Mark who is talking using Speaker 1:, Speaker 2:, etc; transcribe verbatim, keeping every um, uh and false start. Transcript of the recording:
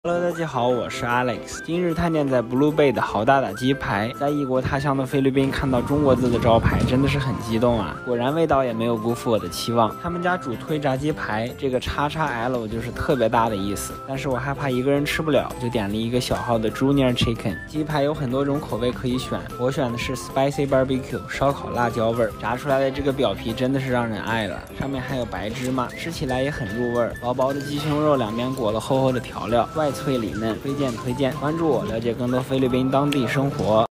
Speaker 1: Hello， 大家好，我是 Alex。今日探店在 Blue Bay 的豪大大鸡排，在异国他乡的菲律宾看到中国字的招牌，真的是很激动啊！果然味道也没有辜负我的期望。他们家主推炸鸡排，这个叉叉 L 就是特别大的意思，但是我害怕一个人吃不了，就点了一个小号的 Junior Chicken。鸡排有很多种口味可以选，我选的是 Spicy Barbecue 烧烤辣椒味儿，炸出来的这个表皮真的是让人爱了，上面还有白芝麻，吃起来也很入味儿。薄薄的鸡胸肉两边裹了厚厚的调料，外脆里嫩，推荐推荐，关注我，了解更多菲律宾当地生活。